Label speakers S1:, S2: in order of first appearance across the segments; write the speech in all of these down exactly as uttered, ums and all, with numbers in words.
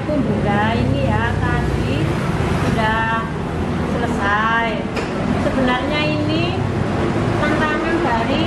S1: Bunda ini ya tadi sudah selesai. Sebenarnya ini tantangan dari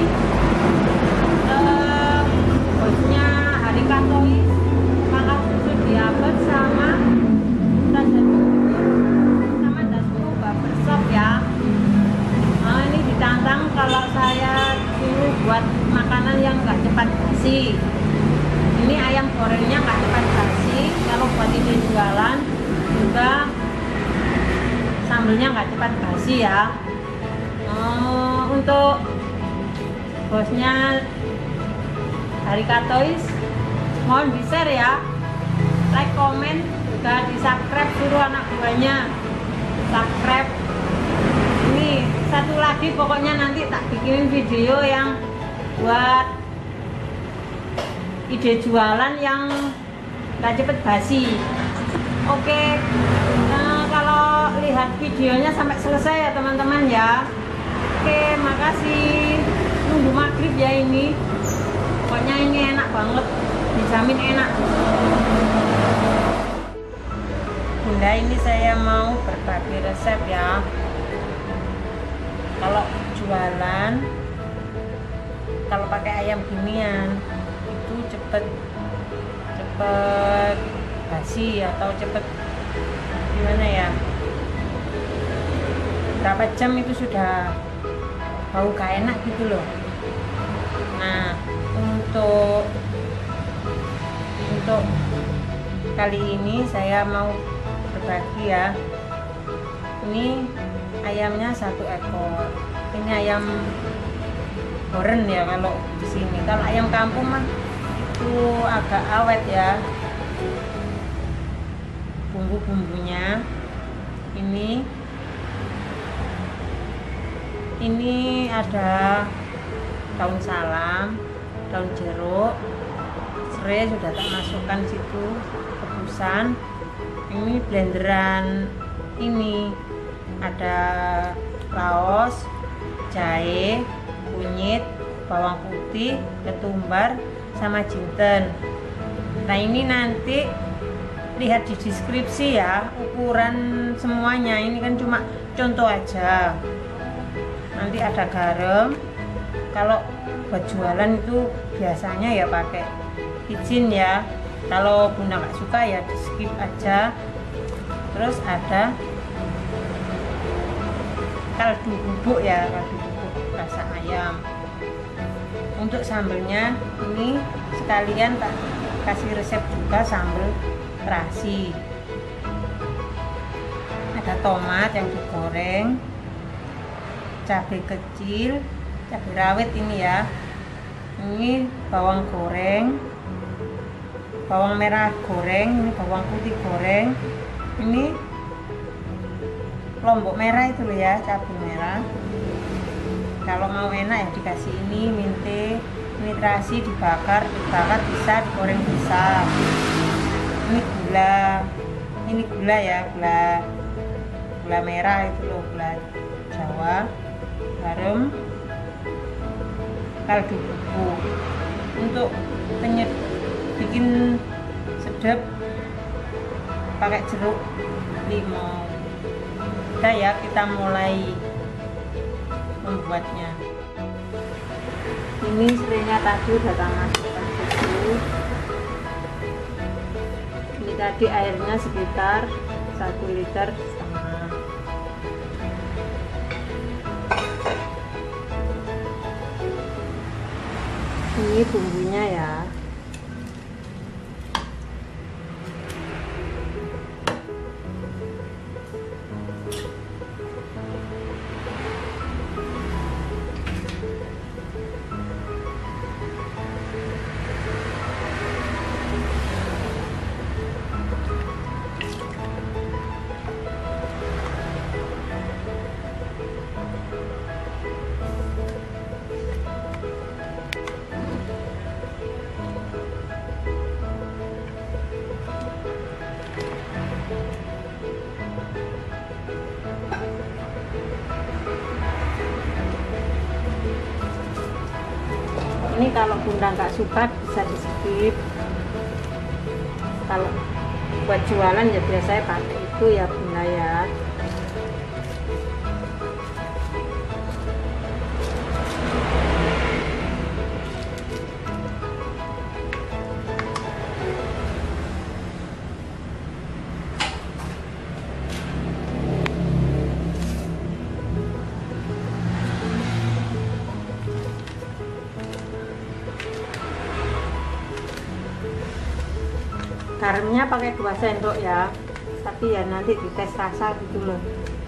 S1: eh, bosnya Hari Katolik Pangkal Susu Diabet sama Raja sama Dasmu Barbershop ya. Nah, ini ditantang kalau saya suruh buat makanan yang nggak cepat basi. Ini ayam gorengnya nggak cepat basi. Kalau buat ide jualan juga sambelnya nggak cepat basi ya. Oh, untuk bosnya Hari Katois mohon di share ya, like, komen, juga di subscribe, suruh anak buahnya subscribe. Ini satu lagi pokoknya nanti tak bikinin video yang buat ide jualan yang nggak cepet basi. Oke, nah, kalau lihat videonya sampai selesai ya teman-teman ya. Oke, makasih. Nunggu maghrib ya ini. Pokoknya ini enak banget, dijamin enak. Bunda, ini saya mau berbagi resep ya. Kalau jualan, kalau pakai ayam ginian itu cepet cepet basi atau cepet gimana ya, berapa jam itu sudah bau gak enak gitu loh. Nah, untuk untuk kali ini saya mau berbagi ya. Ini ayamnya satu ekor. Ini ayam goreng ya kalau di sini. Kalau ayam kampung mah itu agak awet ya. Bumbu-bumbunya ini ini ada daun salam, daun jeruk, serai sudah tak masukkan situ, rebusan. Ini blenderan, ini ada laos, jahe, kunyit, bawang putih, ketumbar, sama jinten. Nah, ini nanti lihat di deskripsi ya ukuran semuanya. Ini kan cuma contoh aja. Nanti ada garam. Kalau buat jualan itu biasanya ya pakai izin ya. Kalau Bunda nggak suka ya di skip aja. Terus ada kaldu bubuk ya, kaldu bubuk rasa ayam. Untuk sambelnya ini sekalian tak kasih resep juga sambal terasi. Ada tomat yang digoreng, cabai kecil, cabai rawit ini ya. Ini bawang goreng, bawang merah goreng, ini bawang putih goreng, ini lombok merah itu loh ya, cabai merah. Kalau mau enak ya dikasih ini mente, ini terasi dibakar, dibakar bisa, digoreng bisa. Ini gula, ini gula ya, gula gula merah itu loh, gula Jawa, garam, kaldu bubuk. Untuk penyet bikin sedap pakai jeruk limau. Udah ya, kita mulai membuatnya. Ini serainya tadi udah tak masukkan susu. Ini tadi airnya sekitar satu liter setengah. Ini bumbunya ya. Ini kalau Bunda nggak suka bisa di skip. Kalau buat jualan ya biasanya pakai itu ya Bunda ya. Garamnya pakai dua sendok ya, tapi ya nanti dites rasa gitu loh.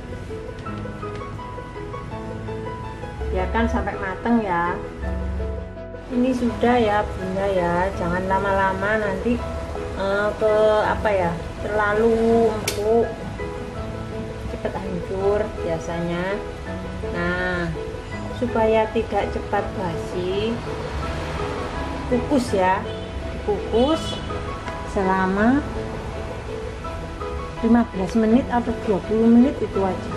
S1: Biarkan sampai mateng ya. Ini sudah ya Bunda ya, jangan lama-lama nanti uh, ke apa ya, terlalu empuk, cepet hancur biasanya. Nah, supaya tidak cepat basi, kukus ya, kukus selama lima belas menit atau dua puluh menit itu aja.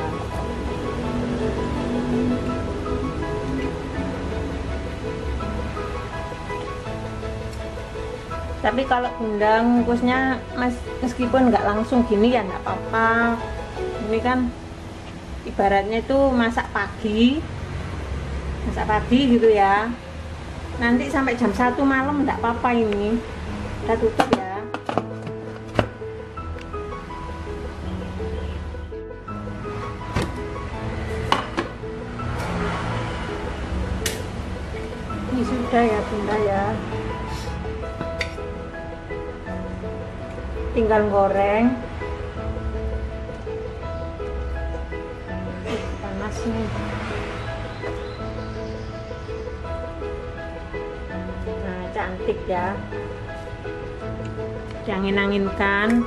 S1: Tapi kalau Bunda ngukusnya mas, meskipun nggak langsung gini ya nggak apa-apa. Ini kan ibaratnya itu masak pagi, masak pagi gitu ya. Nanti sampai jam satu malam nggak apa-apa ini. Kita tutup ya. Ini sudah ya Bunda ya, tinggal goreng. uh, panas nih. Nah, cantik ya, diangin-anginkan.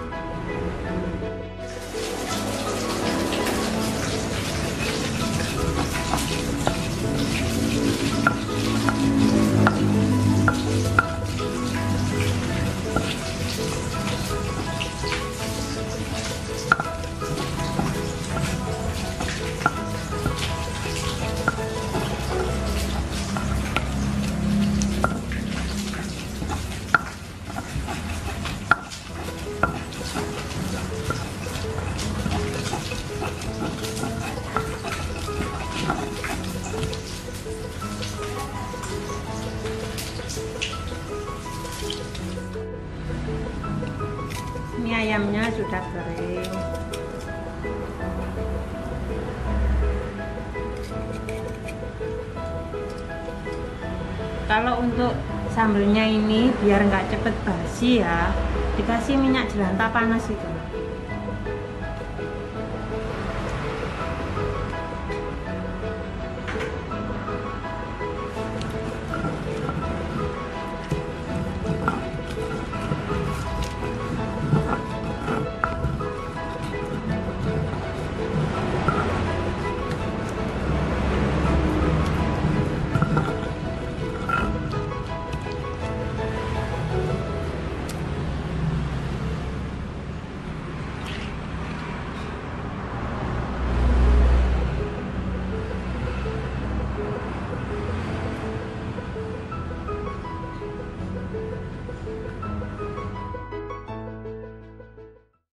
S1: Ini ayamnya sudah kering. Kalau untuk sambelnya ini biar nggak cepet basi ya, dikasih minyak jelantah panas itu.